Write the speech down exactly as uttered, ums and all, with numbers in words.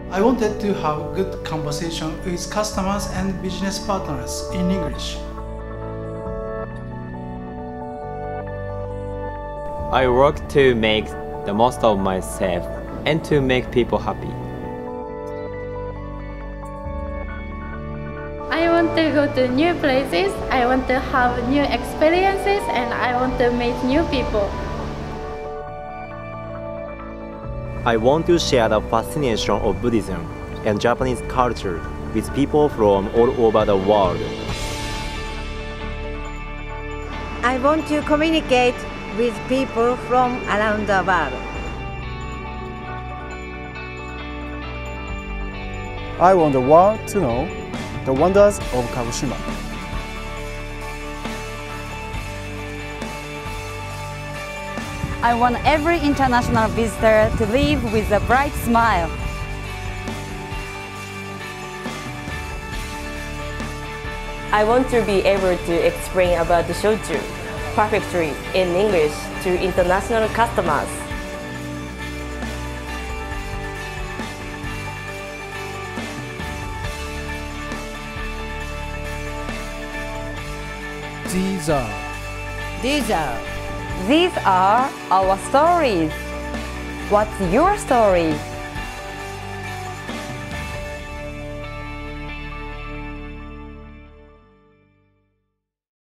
I wanted to have good conversation with customers and business partners in English. I work to make the most of myself and to make people happy. I want to go to new places, I want to have new experiences, and I want to meet new people. I want to share the fascination of Buddhism and Japanese culture with people from all over the world. I want to communicate with people from around the world. I want the world to know the wonders of Kagoshima. I want every international visitor to leave with a bright smile. I want to be able to explain about the shochu perfectly in English to international customers. These are These are These are our stories. What's your story?